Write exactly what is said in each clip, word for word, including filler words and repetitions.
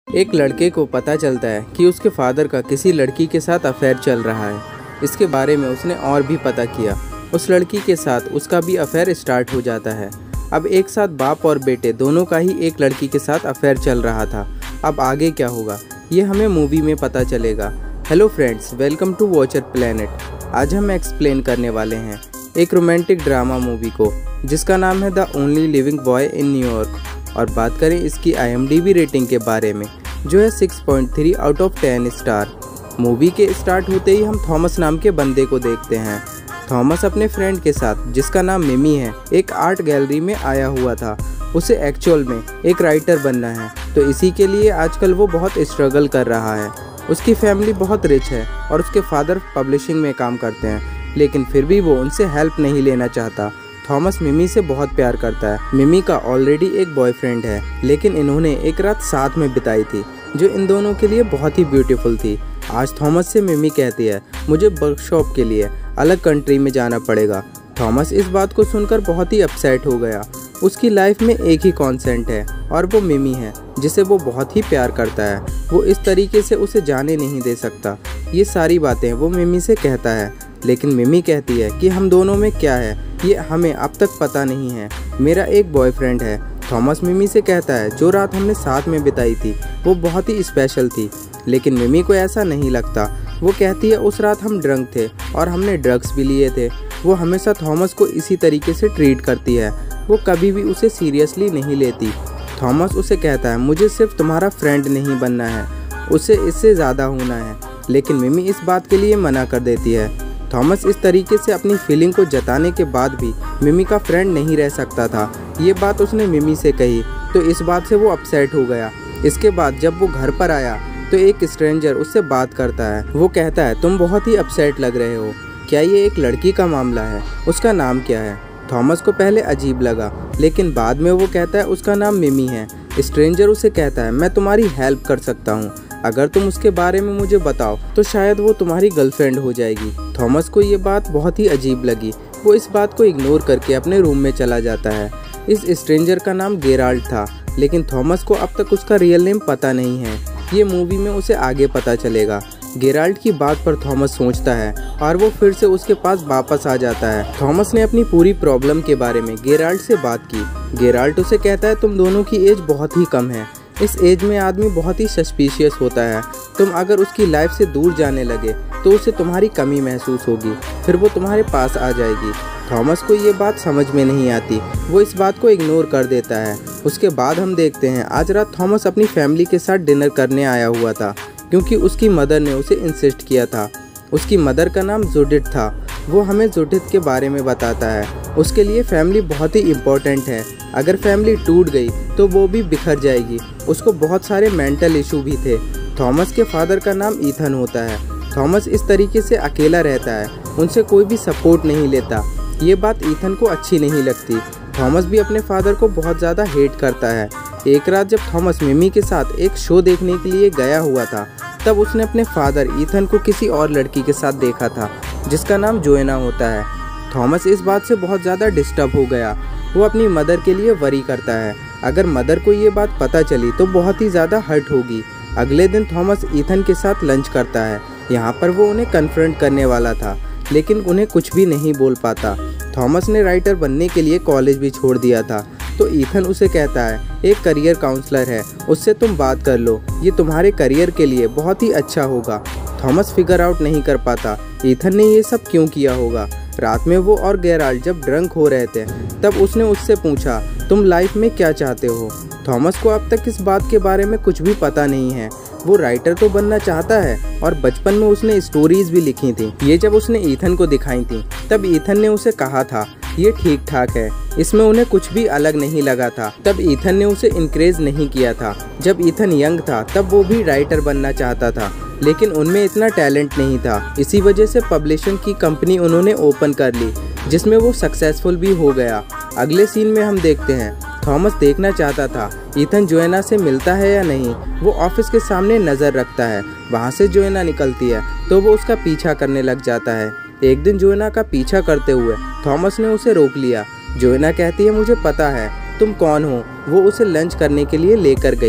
एक लड़के को पता चलता है कि उसके फादर का किसी लड़की के साथ अफेयर चल रहा है। इसके बारे में उसने और भी पता किया। उस लड़की के साथ उसका भी अफेयर स्टार्ट हो जाता है। अब एक साथ बाप और बेटे दोनों का ही एक लड़की के साथ अफेयर चल रहा था। अब आगे क्या होगा ये हमें मूवी में पता चलेगा। Hello friends, welcome to Watcher Planet. आज हम एक्सप्लेन करने वाले हैं एक रोमांटिक ड्रामा मूवी को जिसका नाम है the only living boy in New York. और बात करें इसकी I M D B rating के बारे में जो है six point three out of ten star. Movie के स्टार्ट होते ही हम थॉमस नाम के बंदे को देखते हैं। थॉमस अपने फ्रेंड के साथ जिसका नाम मिमी है एक आर्ट गैलरी में आया हुआ था। उसे एक्चुअल में एक राइटर बनना है, तो इसी के लिए आजकल वो बहुत स्ट्रगल कर रहा है। उसकी फैमिली बहुत रिच है और उसके फादर पब्लिशिंग में काम करते हैं, लेकिन फिर भी वो उनसे हेल्प नहीं लेना चाहता। थॉमस मिमी से बहुत प्यार करता है। मिमी का ऑलरेडी एक बॉयफ्रेंड है, लेकिन इन्होंने एक रात साथ में बिताई थी जो इन दोनों के लिए बहुत ही ब्यूटीफुल थी। आज थॉमस से मिमी कहती है मुझे वर्कशॉप के लिए अलग कंट्री में जाना पड़ेगा। थॉमस इस बात को सुनकर बहुत ही अपसेट हो गया। उसकी लाइफ में एक ही कॉन्सेंट है और वो मिमी है जिसे वो बहुत ही प्यार करता है। वो इस तरीके से उसे जाने नहीं दे सकता। ये सारी बातें वो मिमी से कहता है, लेकिन मिमी कहती है कि हम दोनों में क्या है ये हमें अब तक पता नहीं है। मेरा एक बॉयफ्रेंड है। थॉमस मिमी से कहता है जो रात हमने साथ में बिताई थी वो बहुत ही स्पेशल थी, लेकिन मिमी को ऐसा नहीं लगता। वो कहती है उस रात हम ड्रंक थे और हमने ड्रग्स भी लिए थे। वो हमेशा थॉमस को इसी तरीके से ट्रीट करती है। वो कभी भी उसे सीरियसली नहीं लेती। थॉमस उसे कहता है मुझे सिर्फ तुम्हारा फ्रेंड नहीं बनना है, उसे इससे ज़्यादा होना है, लेकिन मिमी इस बात के लिए मना कर देती है। थॉमस इस तरीके से अपनी फीलिंग को जताने के बाद भी मिमी का फ्रेंड नहीं रह सकता था। ये बात उसने मिमी से कही तो इस बात से वो अपसेट हो गया। इसके बाद जब वो घर पर आया तो एक स्ट्रेंजर उससे बात करता है। वो कहता है तुम बहुत ही अपसेट लग रहे हो, क्या ये एक लड़की का मामला है? उसका नाम क्या है? थॉमस को पहले अजीब लगा, लेकिन बाद में वो कहता है उसका नाम मिमी है। स्ट्रेंजर उसे कहता है मैं तुम्हारी हेल्प कर सकता हूँ, अगर तुम उसके बारे में मुझे बताओ तो शायद वो तुम्हारी गर्लफ्रेंड हो जाएगी। थॉमस को ये बात बहुत ही अजीब लगी। वो इस बात को इग्नोर करके अपने रूम में चला जाता है। इस स्ट्रेंजर का नाम गेराल्ड था, लेकिन थॉमस को अब तक उसका रियल नेम पता नहीं है। ये मूवी में उसे आगे पता चलेगा। गेराल्ड की बात पर थॉमस सोचता है और वो फिर से उसके पास वापस आ जाता है। थॉमस ने अपनी पूरी प्रॉब्लम के बारे में गेराल्ड से बात की। गेराल्ड उसे कहता है तुम दोनों की एज बहुत ही कम है। इस एज में आदमी बहुत ही सस्पिशियस होता है। तुम अगर उसकी लाइफ से दूर जाने लगे तो उसे तुम्हारी कमी महसूस होगी, फिर वो तुम्हारे पास आ जाएगी। थॉमस को ये बात समझ में नहीं आती। वो इस बात को इग्नोर कर देता है। उसके बाद हम देखते हैं आज रात थॉमस अपनी फैमिली के साथ डिनर करने आया हुआ था, क्योंकि उसकी मदर ने उसे इंसिस्ट किया था। उसकी मदर का नाम जुडिथ था। वो हमें जुडिथ के बारे में बताता है। उसके लिए फैमिली बहुत ही इम्पोर्टेंट है। अगर फैमिली टूट गई तो वो भी बिखर जाएगी। उसको बहुत सारे मेंटल इशू भी थे। थॉमस के फादर का नाम ईथन होता है। थॉमस इस तरीके से अकेला रहता है, उनसे कोई भी सपोर्ट नहीं लेता। ये बात ईथन को अच्छी नहीं लगती। थॉमस भी अपने फादर को बहुत ज़्यादा हेट करता है। एक रात जब थॉमस मिमी के साथ एक शो देखने के लिए गया हुआ था, तब उसने अपने फादर ईथन को किसी और लड़की के साथ देखा था जिसका नाम जोएना होता है। थॉमस इस बात से बहुत ज़्यादा डिस्टर्ब हो गया। वो अपनी मदर के लिए वरी करता है। अगर मदर को ये बात पता चली तो बहुत ही ज़्यादा हर्ट होगी। अगले दिन थॉमस ईथन के साथ लंच करता है। यहाँ पर वो उन्हें कन्फ्रंट करने वाला था, लेकिन उन्हें कुछ भी नहीं बोल पाता। थॉमस ने राइटर बनने के लिए कॉलेज भी छोड़ दिया था, तो ईथन उसे कहता है एक करियर काउंसलर है, उससे तुम बात कर लो, ये तुम्हारे करियर के लिए बहुत ही अच्छा होगा। थॉमस फिगर आउट नहीं कर पाता ईथन ने ये सब क्यों किया होगा। रात में वो और गेराल्ड जब ड्रंक हो रहे थे तब उसने उससे पूछा तुम लाइफ में क्या चाहते हो। थॉमस को अब तक इस बात के बारे में कुछ भी पता नहीं है। वो राइटर तो बनना चाहता है और बचपन में उसने स्टोरीज भी लिखी थी। ये जब उसने ईथन को दिखाई थी तब ईथन ने उसे कहा था ये ठीक ठाक है, इसमें उन्हें कुछ भी अलग नहीं लगा था। तब ईथन ने उसे इनकरेज नहीं किया था। जब ईथन यंग था तब वो भी राइटर बनना चाहता था, लेकिन उनमें इतना टैलेंट नहीं था। इसी वजह से पब्लिशिंग की कंपनी उन्होंने ओपन कर ली, जिसमें वो सक्सेसफुल भी हो गया। अगले सीन में हम देखते हैं थॉमस देखना चाहता था ईथन जोएना से मिलता है या नहीं। वो ऑफिस के सामने नज़र रखता है। वहाँ से जोएना निकलती है तो वो उसका पीछा करने लग जाता है। एक दिन जोएना का पीछा करते हुए थॉमस ने उसे रोक लिया। जोएना कहती है मुझे पता है तुम कौन हो। वो उसे लंच करने के लिए लेकर गई।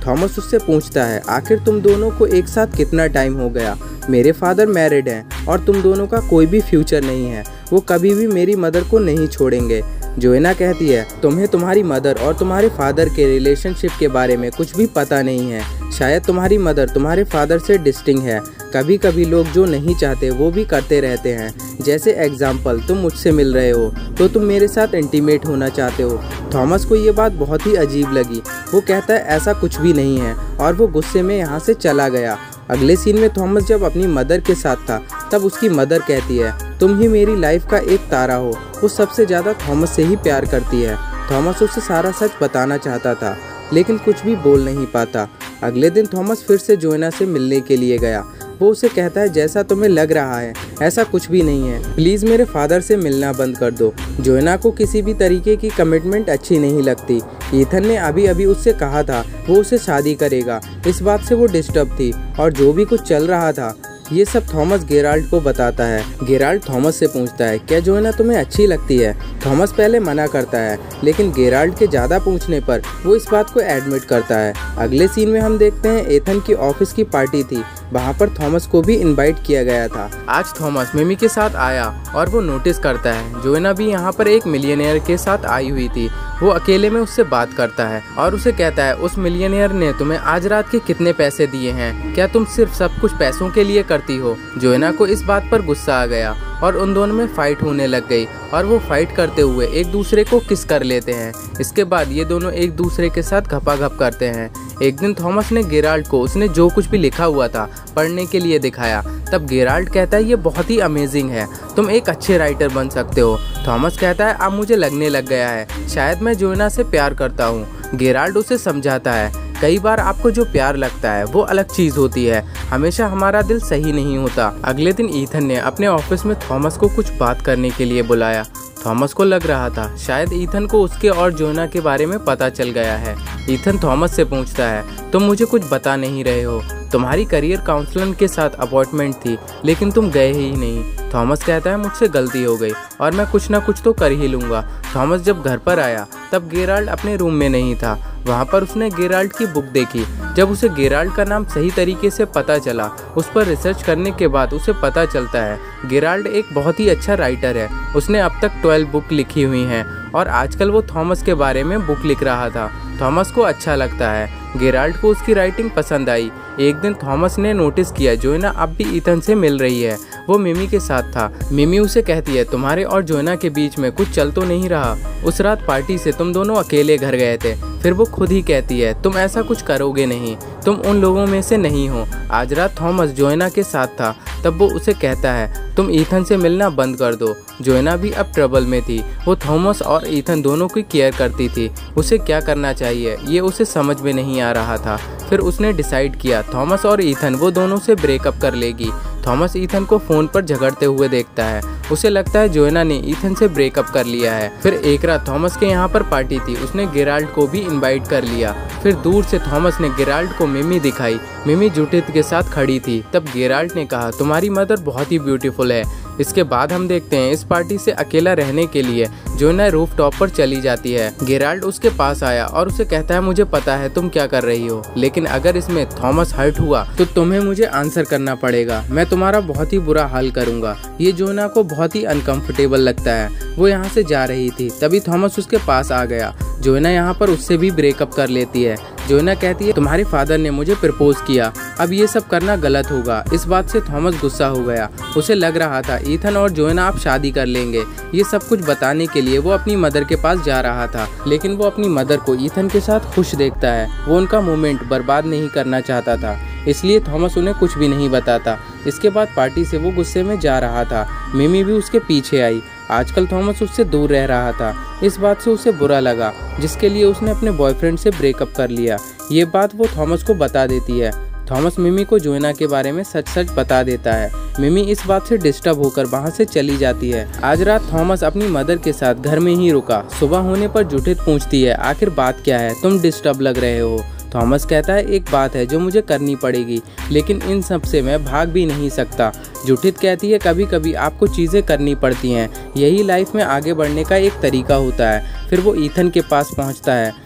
थॉमस उससे पूछता है, आखिर तुम दोनों को एक साथ कितना टाइम हो गया? मेरे फादर मैरिड हैं और तुम दोनों का कोई भी फ्यूचर नहीं है। वो कभी भी मेरी मदर को नहीं छोड़ेंगे। जोएना कहती है, तुम्हें तुम्हारी मदर और तुम्हारे फादर के रिलेशनशिप के बारे में कुछ भी पता नहीं है। शायद तुम्हारी मदर तुम्हारे फादर से डिस्टिंक्ट है। कभी कभी लोग जो नहीं चाहते वो भी करते रहते हैं। जैसे एग्जाम्पल, तुम मुझसे मिल रहे हो तो तुम मेरे साथ इंटीमेट होना चाहते हो। थॉमस को ये बात बहुत ही अजीब लगी। वो कहता है ऐसा कुछ भी नहीं है और वो गुस्से में यहाँ से चला गया। अगले सीन में थॉमस जब अपनी मदर के साथ था तब उसकी मदर कहती है, तुम ही मेरी लाइफ का एक तारा हो। वो सबसे ज़्यादा थॉमस से ही प्यार करती है। थॉमस उसे सारा सच बताना चाहता था लेकिन कुछ भी बोल नहीं पाता। अगले दिन थॉमस फिर से जोएना से मिलने के लिए गया। वो उसे कहता है, जैसा तुम्हें लग रहा है ऐसा कुछ भी नहीं है। प्लीज़ मेरे फादर से मिलना बंद कर दो। जोएना को किसी भी तरीके की कमिटमेंट अच्छी नहीं लगती। ईथन ने अभी अभी उससे कहा था वो उसे शादी करेगा। इस बात से वो डिस्टर्ब थी और जो भी कुछ चल रहा था ये सब थॉमस गेराल्ड को बताता है। गेराल्ड थॉमस से पूछता है, क्या जोएना तुम्हें अच्छी लगती है? थॉमस पहले मना करता है लेकिन गेराल्ड के ज़्यादा पूछने पर वो इस बात को एडमिट करता है। अगले सीन में हम देखते हैं एथन की ऑफिस की पार्टी थी। वहाँ पर थॉमस को भी इनवाइट किया गया था। आज थॉमस मिमी के साथ आया और वो नोटिस करता है जोएना भी यहाँ पर एक मिलियनेयर के साथ आई हुई थी। वो अकेले में उससे बात करता है और उसे कहता है, उस मिलियनेयर ने तुम्हें आज रात के कितने पैसे दिए हैं? क्या तुम सिर्फ सब कुछ पैसों के लिए करती हो? जोएना को इस बात पर गुस्सा आ गया और उन दोनों में फाइट होने लग गई और वो फाइट करते हुए एक दूसरे को किस कर लेते हैं। इसके बाद ये दोनों एक दूसरे के साथ घपाघप करते हैं। एक दिन थॉमस ने गेराल्ड को उसने जो कुछ भी लिखा हुआ था पढ़ने के लिए दिखाया। तब गेराल्ड कहता है, ये बहुत ही अमेजिंग है, तुम एक अच्छे राइटर बन सकते हो। थॉमस कहता है, अब मुझे लगने लग गया है शायद मैं जोएना से प्यार करता हूँ। गेराल्ड उसे समझाता है, कई बार आपको जो प्यार लगता है वो अलग चीज होती है, हमेशा हमारा दिल सही नहीं होता। अगले दिन ईथन ने अपने ऑफिस में थॉमस को कुछ बात करने के लिए बुलाया। थॉमस को लग रहा था शायद ईथन को उसके और जोएना के बारे में पता चल गया है। ईथन थॉमस से पूछता है, तुम मुझे कुछ बता नहीं रहे हो? तुम्हारी करियर काउंसलर के साथ अपॉइंटमेंट थी लेकिन तुम गए ही नहीं। थॉमस कहता है, मुझसे गलती हो गई और मैं कुछ ना कुछ तो कर ही लूँगा। थॉमस जब घर पर आया तब गेराल्ड अपने रूम में नहीं था। वहाँ पर उसने गेराल्ड की बुक देखी। जब उसे गेराल्ड का नाम सही तरीके से पता चला, उस पर रिसर्च करने के बाद उसे पता चलता है गेराल्ड एक बहुत ही अच्छा राइटर है। उसने अब तक ट्वेल्व बुक लिखी हुई हैं और आजकल वो थॉमस के बारे में बुक लिख रहा था। थॉमस को अच्छा लगता है, गेराल्ड को उसकी राइटिंग पसंद आई। एक दिन थॉमस ने नोटिस किया जोएना अब भी ईथन से मिल रही है। वो मिमी के साथ था। मिमी उसे कहती है, तुम्हारे और जोएना के बीच में कुछ चल तो नहीं रहा? उस रात पार्टी से तुम दोनों अकेले घर गए थे। फिर वो खुद ही कहती है, तुम ऐसा कुछ करोगे नहीं, तुम उन लोगों में से नहीं हो। आज रात थॉमस जोएना के साथ था। तब वो उसे कहता है, तुम ईथन से मिलना बंद कर दो। जोएना भी अब ट्रबल में थी। वो थॉमस और ईथन दोनों की केयर करती थी। उसे क्या करना चाहिए ये उसे समझ में नहीं आ रहा था। फिर उसने डिसाइड किया थॉमस और ईथन वो दोनों से ब्रेकअप कर लेगी। थॉमस ईथन को फोन पर झगड़ते हुए देखता है। उसे लगता है जोएना ने ईथन से ब्रेकअप कर लिया है। फिर एक रात थॉमस के यहाँ पर पार्टी थी। उसने गेराल्ड को भी इनवाइट कर लिया। फिर दूर से थॉमस ने गेराल्ड को मिमी दिखाई। मिमी जूडिथ के साथ खड़ी थी। तब गेराल्ड ने कहा, तुम्हारी मदर बहुत ही ब्यूटीफुल है। इसके बाद हम देखते हैं इस पार्टी से अकेला रहने के लिए जोएना रूफ टॉप पर चली जाती है। गेराल्ड उसके पास आया और उसे कहता है, मुझे पता है तुम क्या कर रही हो, लेकिन अगर इसमें थॉमस हर्ट हुआ तो तुम्हें मुझे आंसर करना पड़ेगा। मैं तुम्हारा बहुत ही बुरा हाल करूंगा। ये जोएना को बहुत ही अनकंफर्टेबल लगता है। वो यहाँ से जा रही थी तभी थॉमस उसके पास आ गया। जोएना यहाँ पर उससे भी ब्रेकअप कर लेती है। जोएना कहती है, तुम्हारे फादर ने मुझे प्रपोज किया, अब ये सब करना गलत होगा। इस बात से थॉमस गुस्सा हो गया। उसे लग रहा था ईथन और जोएना आप शादी कर लेंगे। ये सब कुछ बताने के लिए वो अपनी मदर के पास जा रहा था, लेकिन वो अपनी मदर को ईथन के साथ खुश देखता है। वो उनका मोमेंट बर्बाद नहीं करना चाहता था, इसलिए थॉमस उन्हें कुछ भी नहीं बताता। इसके बाद पार्टी से वो गुस्से में जा रहा था। मिमी भी उसके पीछे आई। आजकल थॉमस उससे दूर रह रहा था। इस बात से उसे बुरा लगा, जिसके लिए उसने अपने बॉयफ्रेंड से ब्रेकअप कर लिया। ये बात वो थॉमस को बता देती है। थॉमस मिमी को जोएना के बारे में सच सच बता देता है। मिमी इस बात से डिस्टर्ब होकर वहाँ से चली जाती है। आज रात थॉमस अपनी मदर के साथ घर में ही रुका। सुबह होने पर जूडिथ पूछती है, आखिर बात क्या है, तुम डिस्टर्ब लग रहे हो। थॉमस कहता है, एक बात है जो मुझे करनी पड़ेगी, लेकिन इन सब से मैं भाग भी नहीं सकता। जूडिथ कहती है, कभी कभी आपको चीज़ें करनी पड़ती हैं, यही लाइफ में आगे बढ़ने का एक तरीका होता है। फिर वो ईथन के पास पहुंचता है।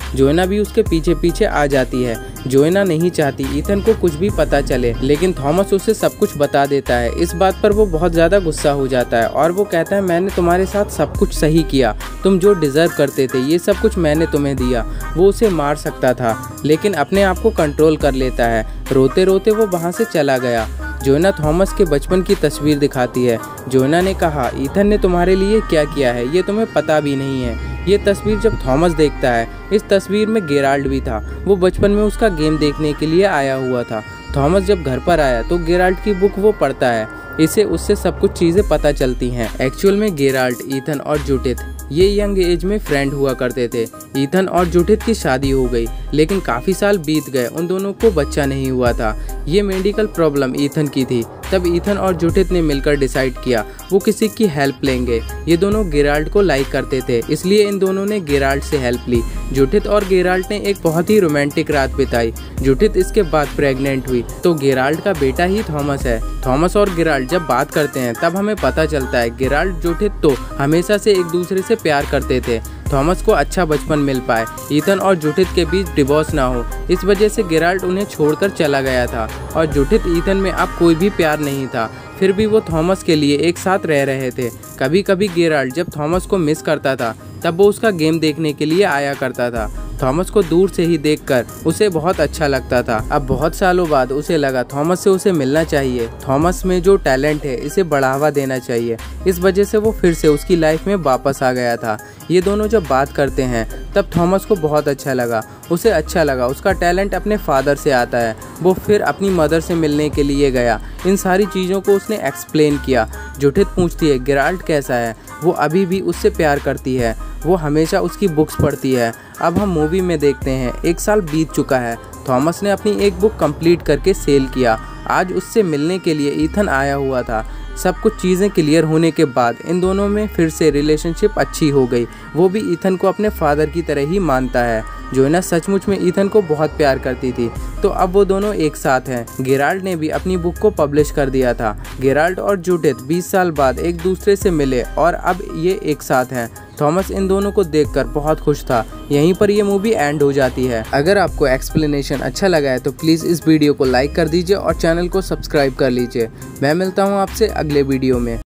जोएना भी उसके पीछे पीछे आ जाती है। जोएना नहीं चाहती ईथन को कुछ भी पता चले, लेकिन थॉमस उसे सब कुछ बता देता है। इस बात पर वो बहुत ज़्यादा गुस्सा हो जाता है और वो कहता है मैंने तुम्हारे साथ सब कुछ सही किया, तुम जो डिज़र्व करते थे ये सब कुछ मैंने तुम्हें दिया। वो उसे मार सकता था लेकिन अपने आप को कंट्रोल कर लेता है। रोते रोते वो वहाँ से चला गया। जोएना थॉमस के बचपन की तस्वीर दिखाती है। जोएना ने कहा ईथन ने तुम्हारे लिए क्या किया है ये तुम्हें पता भी नहीं है। ये तस्वीर जब थॉमस देखता है, इस तस्वीर में गेराल्ड भी था। वो बचपन में उसका गेम देखने के लिए आया हुआ था। थॉमस जब घर पर आया तो गेराल्ड की बुक वो पढ़ता है। इसे उससे सब कुछ चीज़ें पता चलती हैं। एक्चुअल में गेराल्ड, ईथन और जूडिथ ये यंग एज में फ्रेंड हुआ करते थे। ईथन और जूडिथ की शादी हो गई लेकिन काफ़ी साल बीत गए, उन दोनों को बच्चा नहीं हुआ था। ये मेडिकल प्रॉब्लम ईथन की थी। तब ईथन और जूडिथ ने मिलकर डिसाइड किया वो किसी की हेल्प लेंगे। ये दोनों गेराल्ड को लाइक करते थे, इसलिए इन दोनों ने गेराल्ड से हेल्प ली। जूडिथ और गेराल्ड ने एक बहुत ही रोमांटिक रात बिताई। जूडिथ इसके बाद प्रेग्नेंट हुई तो गेराल्ड का बेटा ही थॉमस है। थॉमस और गेराल्ड जब बात करते हैं तब हमें पता चलता है गेराल्ड जूडिथ तो हमेशा से एक दूसरे से प्यार करते थे। थॉमस को अच्छा बचपन मिल पाए, ईथन और जूडिथ के बीच डिवोर्स ना हो, इस वजह से गेराल्ड उन्हें छोड़कर चला गया था और जूडिथ ईथन में अब कोई भी प्यार नहीं था। फिर भी वो थॉमस के लिए एक साथ रह रहे थे। कभी कभी गेराल्ड जब थॉमस को मिस करता था तब वो उसका गेम देखने के लिए आया करता था। थॉमस को दूर से ही देखकर उसे बहुत अच्छा लगता था। अब बहुत सालों बाद उसे लगा थॉमस से उसे मिलना चाहिए। थॉमस में जो टैलेंट है इसे बढ़ावा देना चाहिए। इस वजह से वो फिर से उसकी लाइफ में वापस आ गया था। ये दोनों जब बात करते हैं तब थॉमस को बहुत अच्छा लगा। उसे अच्छा लगा उसका टैलेंट अपने फादर से आता है। वो फिर अपनी मदर से मिलने के लिए गया। इन सारी चीज़ों को उसने एक्सप्लेन किया। जूडिथ पूछती है गेराल्ड कैसा है। वो अभी भी उससे प्यार करती है। वो हमेशा उसकी बुक्स पढ़ती है। अब हम मूवी में देखते हैं एक साल बीत चुका है। थॉमस ने अपनी एक बुक कंप्लीट करके सेल किया। आज उससे मिलने के लिए ईथन आया हुआ था। सब कुछ चीज़ें क्लियर होने के बाद इन दोनों में फिर से रिलेशनशिप अच्छी हो गई। वो भी ईथन को अपने फादर की तरह ही मानता है। जोएना सचमुच में ईथन को बहुत प्यार करती थी, तो अब वो दोनों एक साथ हैं। गेराल्ड ने भी अपनी बुक को पब्लिश कर दिया था। गेराल्ड और जूडिथ बीस साल बाद एक दूसरे से मिले और अब ये एक साथ हैं। थॉमस इन दोनों को देखकर बहुत खुश था। यहीं पर ये मूवी एंड हो जाती है। अगर आपको एक्सप्लेनेशन अच्छा लगा है तो प्लीज़ इस वीडियो को लाइक कर दीजिए और चैनल को सब्सक्राइब कर लीजिए। मैं मिलता हूँ आपसे अगले वीडियो में।